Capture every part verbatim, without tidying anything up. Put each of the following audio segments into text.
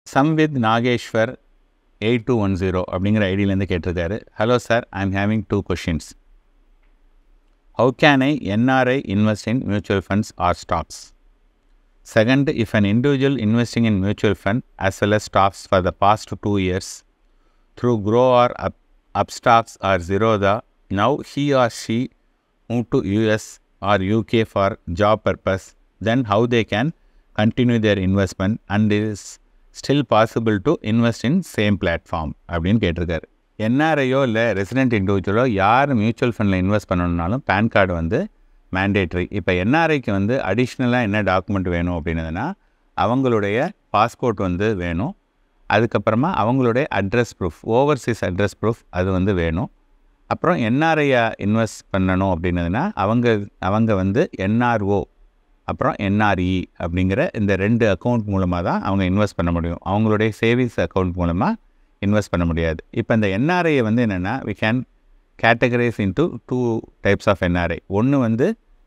Samvid Nageshwar eight two one zero அப்படிங்கிற ஐடியிலேருந்து கேட்டிருக்காரு. Hello sir, I am having two questions. How can I NRI invest in mutual funds or stocks? Second, if an individual investing in mutual fund as well as stocks for the past two years through Grow or Up, Upstocks or Zerodha, now he or she move to U S or U K for job purpose, then how they can continue their investment and is still possible to invest in same platform அப்படின்னு கேட்டிருக்காரு. என்ஆர்ஐயோ இல்லை resident இண்டிவிஜுவலோ யார் mutual ஃபண்டில் invest பண்ணணுன்னாலும் PAN card வந்து mandatory. இப்போ என்ஆர்ஐக்கு வந்து அடிஷ்னலாக என்ன டாக்குமெண்ட் வேணும் அப்படின்னதுன்னா அவங்களுடைய பாஸ்போர்ட் வந்து வேணும். அதுக்கப்புறமா அவங்களுடைய address proof, overseas address proof அது வந்து வேணும். அப்புறம் என்ஆர்ஐயை இன்வெஸ்ட் பண்ணணும் அப்படின்னதுன்னா அவங்க அவங்க வந்து என்ஆர்ஓ அப்புறம் என்ஆர்இ அப்படிங்கிற இந்த ரெண்டு அக்கௌண்ட் மூலமாக தான் அவங்க இன்வெஸ்ட் பண்ண முடியும். அவங்களுடைய சேவிங்ஸ் அக்கௌண்ட் மூலமாக இன்வெஸ்ட் பண்ண முடியாது. இப்போ இந்த என்ஆர்ஐயை வந்து என்னென்னா we can categorize into two types of NRI. ஒன்று வந்து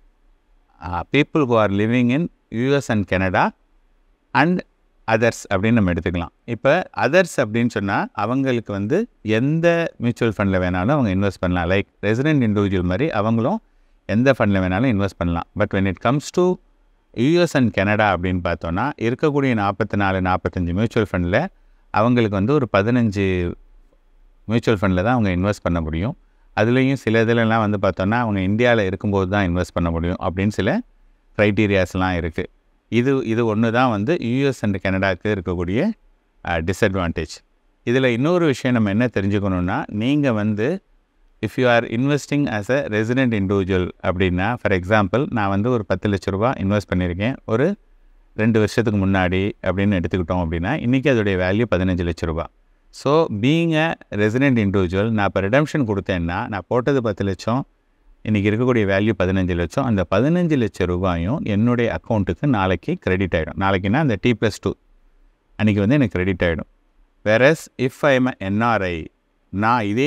people who are living in US and Canada and others அப்படின்னு நம்ம எடுத்துக்கலாம். இப்போ அதர்ஸ் அப்படின்னு சொன்னால் அவங்களுக்கு வந்து எந்த மியூச்சுவல் ஃபண்டில் வேணாலும் அவங்க இன்வெஸ்ட் பண்ணலாம். லைக் ரெசிடென்ட் இண்டிவிஜுவல் மாதிரி அவங்களும் எந்த ஃபண்டில் வேணாலும் இன்வெஸ்ட் பண்ணலாம். But when it comes to US and Canada அப்படின்னு பார்த்தோன்னா இருக்கக்கூடிய நாற்பத்தி நாலு நாற்பத்தஞ்சு மியூச்சுவல் ஃபண்டில் அவங்களுக்கு வந்து ஒரு பதினஞ்சு மியூச்சுவல் ஃபண்டில் தான் அவங்க இன்வெஸ்ட் பண்ண முடியும். அதுலேயும் சில இதிலெலாம் வந்து பார்த்தோன்னா அவங்க இந்தியாவில் இருக்கும்போது தான் இன்வெஸ்ட் பண்ண முடியும் அப்படின்னு சில க்ரைட்டீரியாஸ்லாம் இருக்குது. இது இது ஒன்று தான் வந்து யூஎஸ் அண்ட் கனடாவுக்கு இருக்கக்கூடிய டிஸ்அட்வான்டேஜ். இதில் இன்னொரு விஷயம் நம்ம என்ன தெரிஞ்சுக்கணுன்னா, நீங்கள் வந்து if you are investing as a resident individual அப்படின்னா, ஃபார் எக்ஸாம்பிள் நான் வந்து ஒரு பத்து லட்ச ரூபா இன்வெஸ்ட் பண்ணியிருக்கேன் ஒரு ரெண்டு வருஷத்துக்கு முன்னாடி அப்படின்னு எடுத்துக்கிட்டோம் அப்படின்னா இன்றைக்கி அதோடைய வேல்யூ பதினஞ்சு லட்ச ரூபா. So being a resident individual நான் இப்போ ரிடம்ஷன் கொடுத்தேன்னா நான் போட்டது பத்து லட்சம், இன்றைக்கி இருக்கக்கூடிய வேல்யூ பதினஞ்சு லட்சம். அந்த பதினஞ்சு லட்சம் ரூபாயும் என்னுடைய அக்கௌண்ட்டுக்கு நாளைக்கு கிரெடிட் ஆகிடும். நாளைக்குன்னா அந்த டி ப்ளஸ் டூ அன்றைக்கி வந்து எனக்கு கிரெடிட் ஆகிடும். Whereas if I am NRI, நான் இதே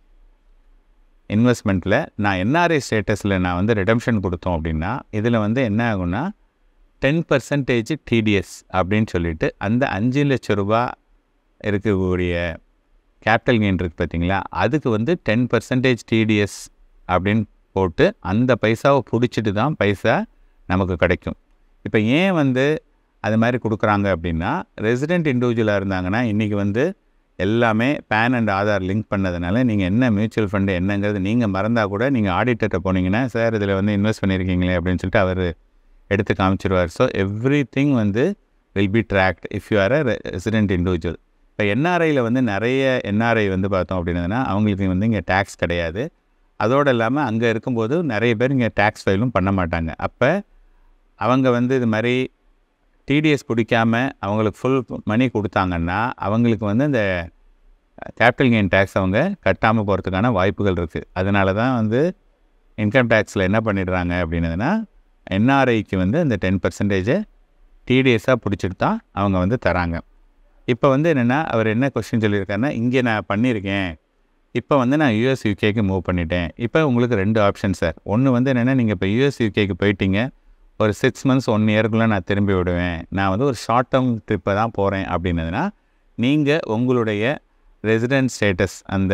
இன்வெஸ்ட்மெண்ட்டில் நான் என்ஆர்ஐ ஸ்டேட்டஸில் நான் வந்து ரிடம்ஷன் கொடுத்தோம் அப்படின்னா இதில் வந்து என்ன ஆகும்னா டென் பர்சன்டேஜ் டிடிஎஸ் அப்படின்னு சொல்லிட்டு அந்த அஞ்சு லட்ச ரூபா இருக்கக்கூடிய கேபிட்டல் கெயின் இருக்குது பார்த்தீங்களா, அதுக்கு வந்து டென் பர்சன்டேஜ் டிடிஎஸ் அப்படின்னு போட்டு அந்த பைசாவை பிடிச்சிட்டு தான் பைசா நமக்கு கிடைக்கும். இப்போ ஏன் வந்து அது மாதிரி கொடுக்குறாங்க அப்படின்னா, ரெசிடென்ட் இண்டிவிஜுவலாக இருந்தாங்கன்னா இன்றைக்கி வந்து எல்லாமே பேன் அண்ட் ஆதார் லிங்க் பண்ணதுனால நீங்கள் என்ன மியூச்சுவல் ஃபண்டு என்னங்கிறது நீங்கள் மறந்தால் கூட நீங்கள் ஆடிட்டர்கிட்ட போனீங்கன்னா சார் இதில் வந்து இன்வெஸ்ட் பண்ணியிருக்கீங்களே அப்படின்னு சொல்லிட்டு அவர் எடுத்து காமிச்சிருவார். ஸோ எவ்ரி திங் வந்து will be tracked if you are a resident individual. இப்போ என்ஆர்ஐயில் வந்து நிறைய என்ஆர்ஐ வந்து பார்த்தோம் அப்படின்னா அவங்களுக்கு வந்து இங்கே டேக்ஸ் கிடையாது. அதோடு இல்லாமல் அங்கே இருக்கும்போது நிறைய பேர் இங்கே டேக்ஸ் ஃபைலும் பண்ண மாட்டாங்க. அப்போ அவங்க வந்து இது மாதிரி டிடிஎஸ் பிடிக்காமல் அவங்களுக்கு ஃபுல் மணி கொடுத்தாங்கன்னா அவங்களுக்கு வந்து இந்த கேபிட்டல் கெயின் டேக்ஸ் அவங்க கட்டாமல் போகிறதுக்கான வாய்ப்புகள் இருக்குது. அதனால தான் வந்து இன்கம் டேக்ஸில் என்ன பண்ணிடுறாங்க அப்படின்னதுன்னா என்ஆர்ஐக்கு வந்து அந்த டென் பர்சன்டேஜை டிடிஎஸ்ஸாக பிடிச்சிட்டு தான் அவங்க வந்து தராங்க. இப்போ வந்து என்னென்னா அவர் என்ன கொஸ்டின் சொல்லியிருக்காருன்னா, இங்கே நான் பண்ணியிருக்கேன், இப்போ வந்து நான் யூஎஸ் யூகேக்கு மூவ் பண்ணிட்டேன். இப்போ உங்களுக்கு ரெண்டு ஆப்ஷன் சார். ஒன்று வந்து என்னென்னா நீங்கள் இப்போ யூஎஸ் யூகேக்கு போயிட்டீங்க, ஒரு சிக்ஸ் மந்த்ஸ் ஒன் இயர்க்குள்ளே நான் திரும்பி விடுவேன், நான் வந்து ஒரு ஷார்ட் டேர்ம் ட்ரிப்பை தான் போகிறேன் அப்படின்னதுன்னா நீங்கள் உங்களுடைய ரெசிடென்ட் ஸ்டேட்டஸ் அந்த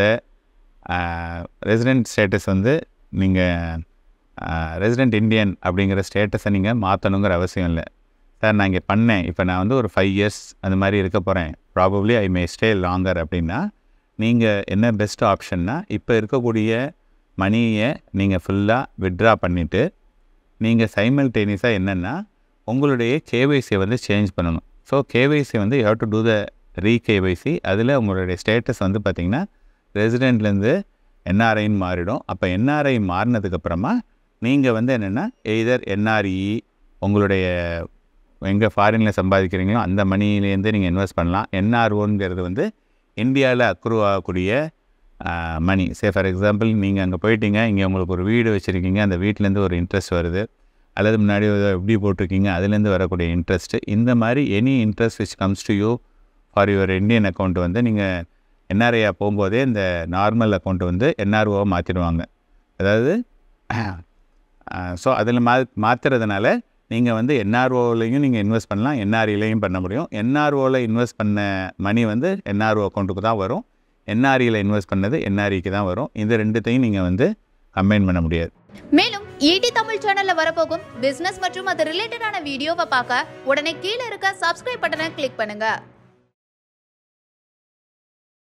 ரெசிடென்ட் ஸ்டேட்டஸ் வந்து நீங்கள் ரெசிடென்ட் இண்டியன் அப்படிங்கிற ஸ்டேட்டஸை நீங்கள் மாற்றணுங்கிற அவசியம் இல்லை. சார் நான் இங்கே பண்ணேன், இப்போ நான் வந்து ஒரு ஃபைவ் இயர்ஸ் அந்த மாதிரி இருக்க போகிறேன், probably I may stay longer அப்படின்னா நீங்கள் என்ன பெஸ்ட் ஆப்ஷன்னா இப்போ இருக்கக்கூடிய மணியை நீங்கள் ஃபுல்லாக வித்ட்ரா பண்ணிவிட்டு நீங்கள் சைமல்டேனியஸாக என்னென்னா உங்களுடைய கேஒய்சியை வந்து சேஞ்ச் பண்ணணும். ஸோ கேஒய்சி வந்து you have to do the re KYC. அதில் உங்களுடைய ஸ்டேட்டஸ் வந்து பார்த்திங்கன்னா ரெசிடென்ட்லேருந்து என்ஆர்ஐன்னு மாறிடும். அப்போ என்ஆர்ஐ மாறினதுக்கப்புறமா நீங்கள் வந்து என்னென்னா எய்தர் என்ஆர்இ உங்களுடைய எங்கே ஃபாரினில் சம்பாதிக்கிறீங்களோ அந்த மணிலேருந்து நீங்கள் இன்வெஸ்ட் பண்ணலாம். என்ஆர்ஓங்கிறது வந்து இந்தியாவில் அக்ரூவ் ஆகக்கூடிய மணி. சே ஃபார் எக்ஸாம்பிள் நீங்கள் அங்கே போயிட்டீங்க, இங்கே உங்களுக்கு ஒரு வீடு வச்சுருக்கீங்க, அந்த வீட்டிலேருந்து ஒரு இன்ட்ரெஸ்ட் வருது, அல்லது முன்னாடி எப்படி போட்டிருக்கீங்க அதுலேருந்து வரக்கூடிய இன்ட்ரெஸ்ட்டு, இந்த மாதிரி any interest which comes to you for your Indian account வந்து நீங்கள் என்ஆர்ஐயாக போகும்போதே இந்த நார்மல் அக்கௌண்ட்டு வந்து என்ஆர்ஓவை மாற்றிடுவாங்க. அதாவது ஸோ அதில் மா மாற்றுறதுனால நீங்கள் வந்து என்ஆர்ஓலையும் நீங்கள் இன்வெஸ்ட் பண்ணலாம், என்ஆர்இலையும் பண்ண முடியும். என்ஆர்ஓவில் இன்வெஸ்ட் பண்ண மணி வந்து என்ஆர்ஓ அக்கௌண்ட்டுக்கு தான் வரும். என்ஆர்இயில் இன்வெஸ்ட் பண்ணது என்ஆர்இக்கு தான் வரும். இந்த ரெண்டுத்தையும் நீங்கள் வந்து கம்பைன் பண்ண முடியாது. மேலும் ஈடி தமிழ் சேனல்ல வரப்போகும் பிசினஸ் மற்றும் அது ரிலேட்டடான வீடியோவை பார்க்க உடனே கீழே இருக்க சப்ஸ்கிரைப் பட்டனை கிளிக் பண்ணுங்க.